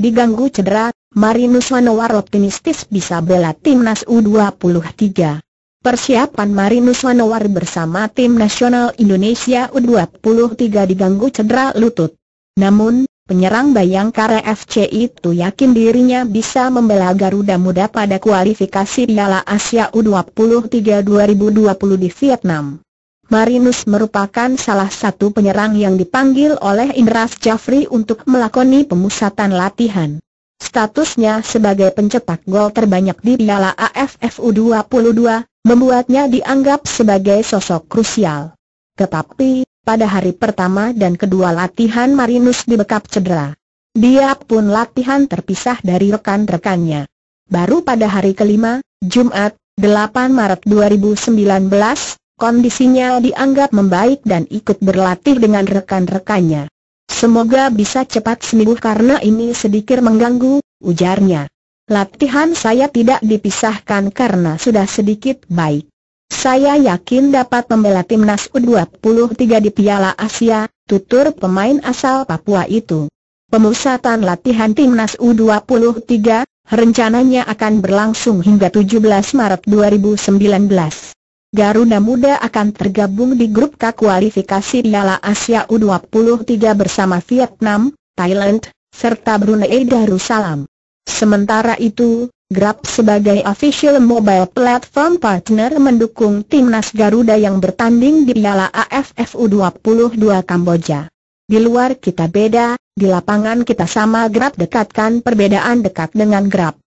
diganggu cedera, Marinus Manowar optimistis bisa bela timnas U23. Persiapan Marinus Manowar bersama tim nasional Indonesia U23 diganggu cedera lutut. Namun, penyerang Bayangkara FC itu yakin dirinya bisa membela Garuda Muda pada kualifikasi Piala Asia U23 2020 di Vietnam. Marinus merupakan salah satu penyerang yang dipanggil oleh Indra Syafri untuk melakoni pemusatan latihan. Statusnya sebagai pencetak gol terbanyak di Piala AFF U22 membuatnya dianggap sebagai sosok krusial. Tetapi, pada hari pertama dan kedua latihan Marinus dibekap cedera. Dia pun latihan terpisah dari rekan-rekannya. Baru pada hari kelima, Jumat, 8 Maret 2019, kondisinya dianggap membaik dan ikut berlatih dengan rekan-rekannya. Semoga bisa cepat sembuh karena ini sedikit mengganggu, ujarnya. Latihan saya tidak dipisahkan karena sudah sedikit baik. Saya yakin dapat membela timnas U23 di Piala Asia, tutur pemain asal Papua itu. Pemusatan latihan timnas U23 rencananya akan berlangsung hingga 17 Maret 2019. Garuda Muda akan tergabung di grup K kualifikasi Piala Asia U23 bersama Vietnam, Thailand, serta Brunei Darussalam. Sementara itu, Grab sebagai official mobile platform partner mendukung timnas Garuda yang bertanding di Piala AFF U22 Kamboja. Di luar kita beda, di lapangan kita sama. Grab dekatkan perbedaan dekat dengan Grab.